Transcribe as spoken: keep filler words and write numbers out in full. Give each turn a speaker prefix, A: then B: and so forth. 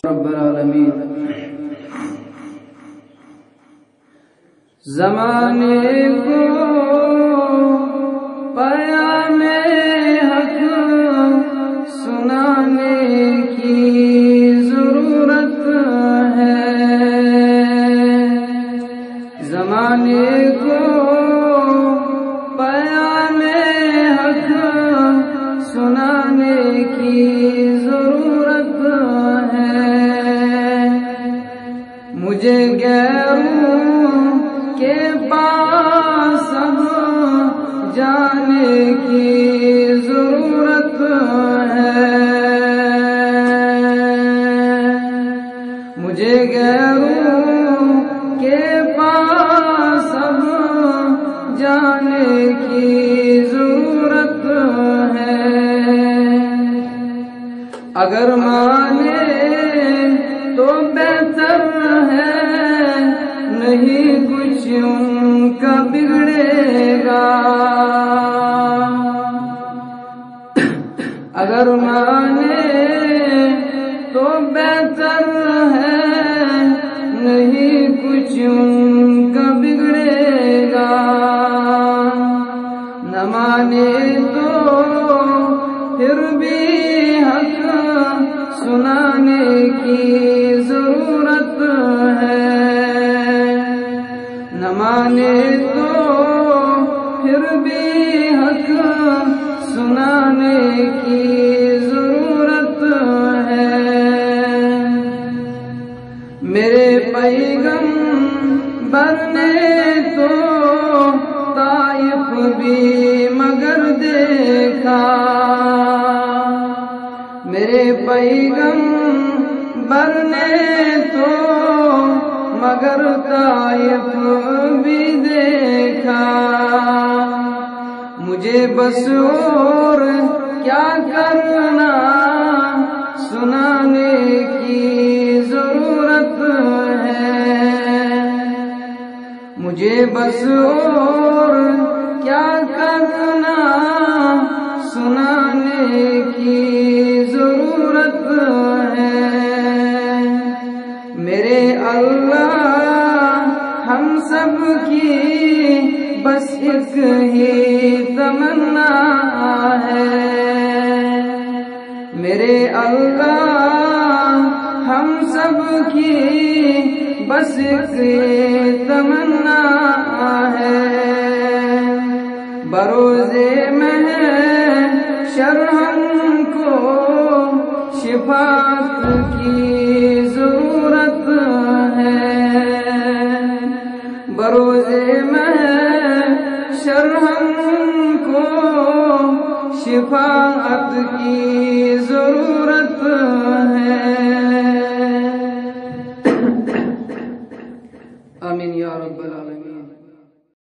A: رب العالمین. زمانے کو پیام حق سنانے کی ضرورت ہے. زمانے کو پیام حق سنانے کی ضرورت ہے. مجھے غیروں کے پاس اب جانے کی ضرورت ہے. مجھے غیروں کے پاس اب جانے کی ضرورت ہے. اگر مانے تو بہتر ہے، نہیں کچھ ان کا بگڑے گا. اگر مانے تو بہتر ہے، نہیں کچھ ان کا بگڑے گا. نہ مانے تو پھر بھی حق سنانے کی ضرورت ہے. نہ مانے تو پھر بھی حق سنانے کی ضرورت ہے. میرے پیغمبر نے تو طائف بھی مگر دیکھا. میرے پیغمبر نے تو مگر طائف بھی دیکھا. مجھے بس اور کیا کرنا، سنانے کی ضرورت ہے. مجھے بس اور کیا کرنا، سنانے کی ضرورت ہے. میرے اللہ ہم سب کی بس ایک ہی تمنا ہے. میرے اللہ ہم سب کی بس ایک ہی تمنا ہے. بروزے محشر ہم کو شفاعت کی ضرورت ہے. بروزے محشر ہم کو شفاعت کی ضرورت